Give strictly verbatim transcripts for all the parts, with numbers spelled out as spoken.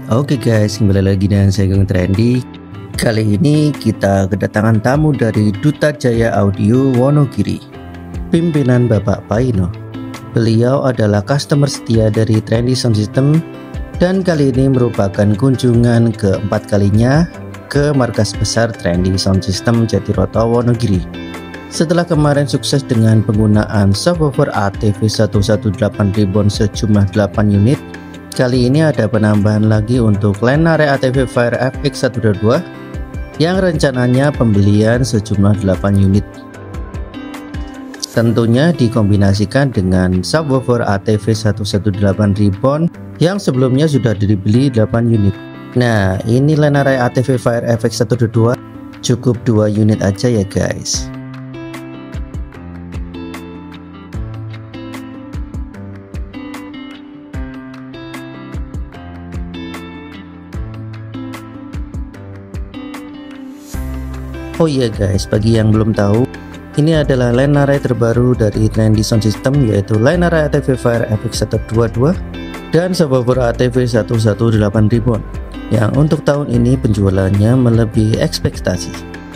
Oke guys, kembali lagi dengan saya Geng Trendy. Kali ini kita kedatangan tamu dari Duta Jaya Audio Wonogiri, pimpinan Bapak Paino. Beliau adalah customer setia dari Trendy Sound System dan kali ini merupakan kunjungan keempat kalinya ke markas besar Trendy Sound System Jatiroto Wonogiri. Setelah kemarin sukses dengan penggunaan subwoofer A T V seratus delapan belas Ribbon sejumlah delapan unit, kali ini ada penambahan lagi untuk Lenare A T V Fire F X seratus dua puluh dua yang rencananya pembelian sejumlah delapan unit. Tentunya dikombinasikan dengan subwoofer A T V seratus delapan belas Ribbon yang sebelumnya sudah dibeli delapan unit. Nah, ini Lenare A T V Fire F X seratus dua puluh dua cukup dua unit aja ya guys. Oh iya guys, bagi yang belum tahu, ini adalah Lenare terbaru dari Trendy Sound System, yaitu Lenare A T V Fire F X seratus dua puluh dua dan subwoofer A T V seratus delapan belas Ribbon yang untuk tahun ini penjualannya melebihi ekspektasi.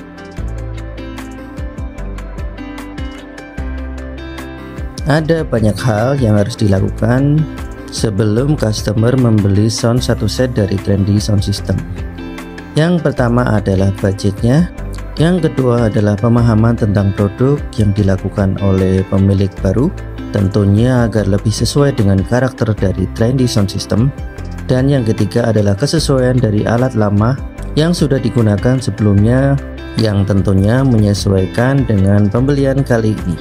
Ada banyak hal yang harus dilakukan sebelum customer membeli sound satu set dari Trendy Sound System. Yang pertama adalah budgetnya. Yang kedua adalah pemahaman tentang produk yang dilakukan oleh pemilik baru, tentunya agar lebih sesuai dengan karakter dari Trendy Sound System. Dan yang ketiga adalah kesesuaian dari alat lama yang sudah digunakan sebelumnya, yang tentunya menyesuaikan dengan pembelian kali ini.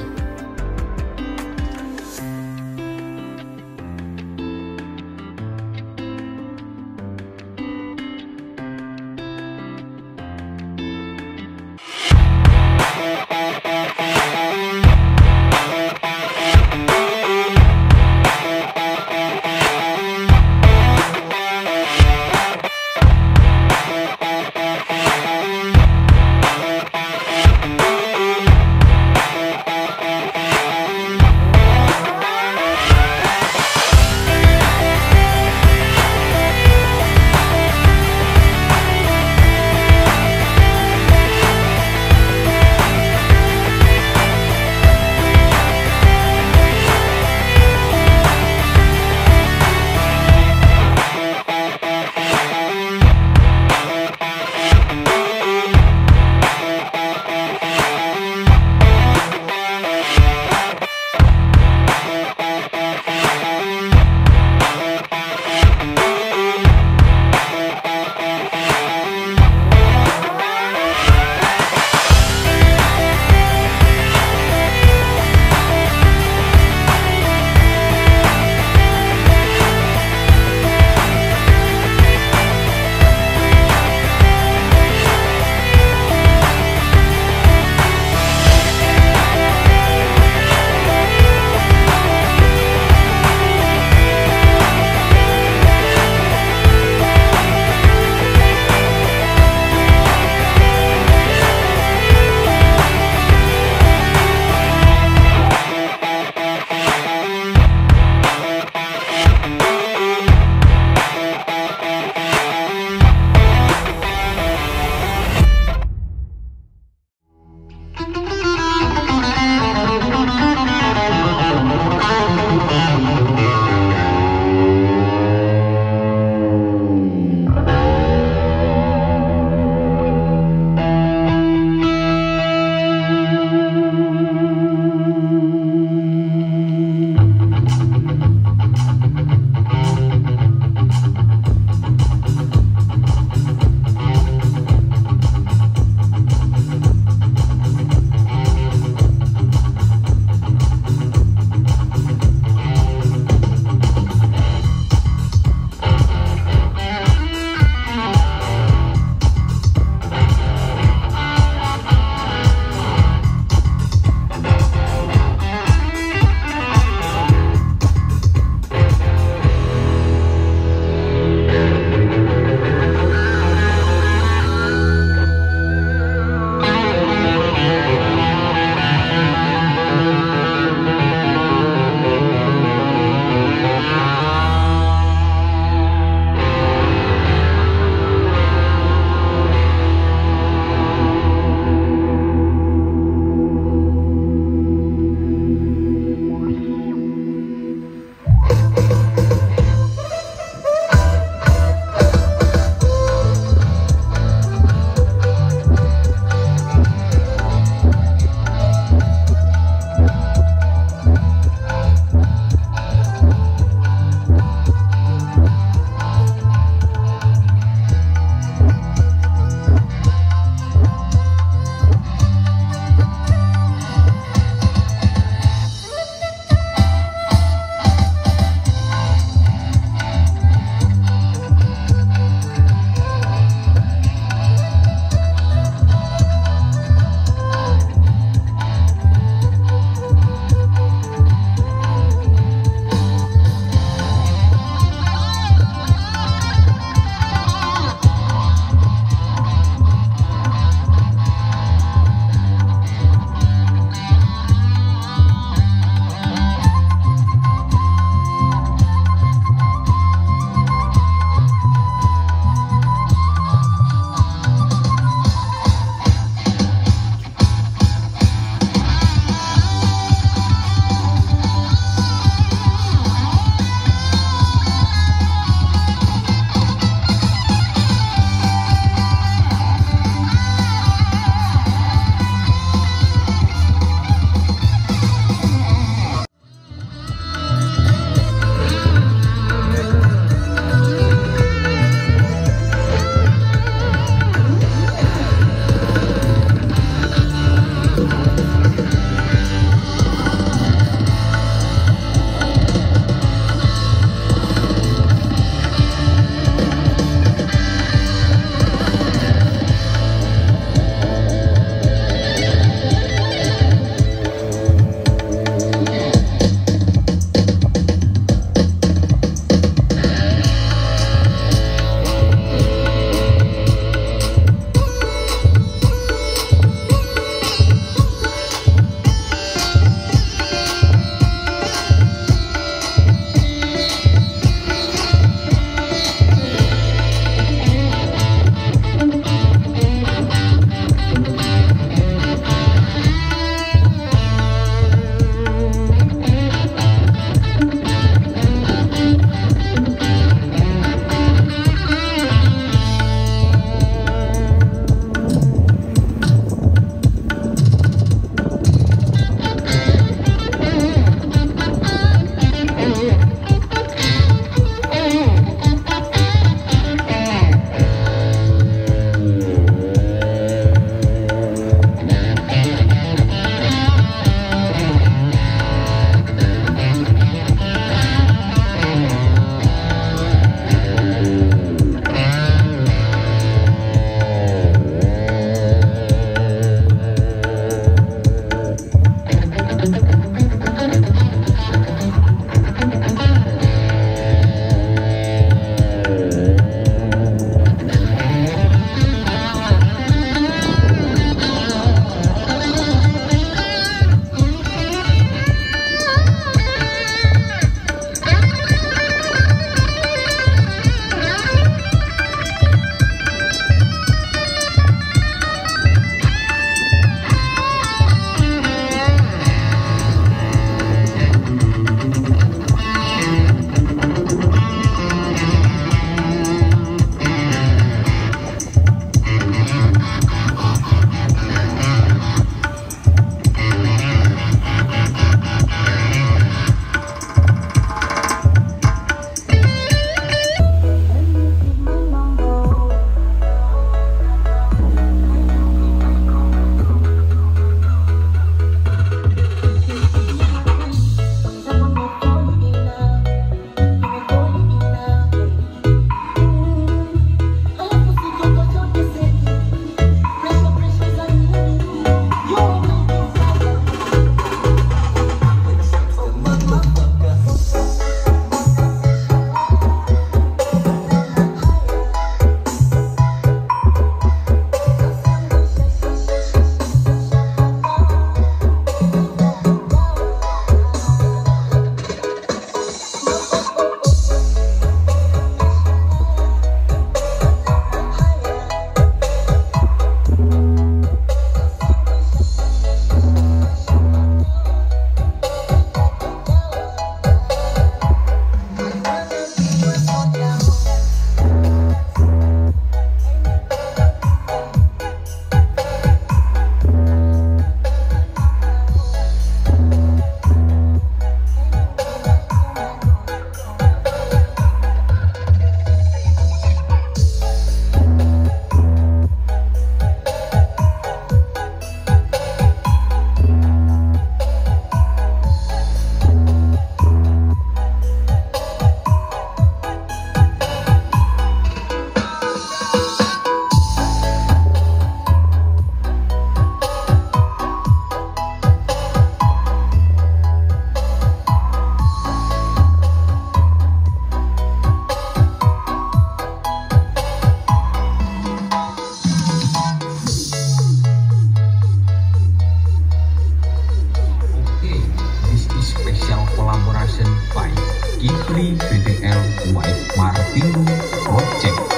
dari B D L White Martino Project.